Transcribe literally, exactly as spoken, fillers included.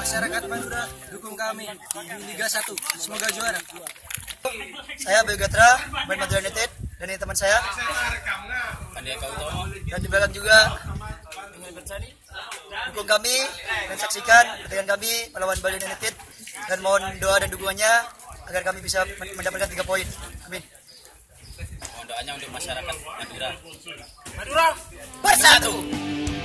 Masyarakat Madura, dukung kami di Liga satu. Semoga juara. Saya Bayu Gatra, pemain Madura United, dan ini teman saya. Dan di belakang juga dukung kami dan saksikan pertandingan kami melawan Bali United, dan mohon doa dan dukungannya agar kami bisa mendapatkan tiga poin. Amin. Mohon doanya untuk masyarakat Madura. Madura bersatu.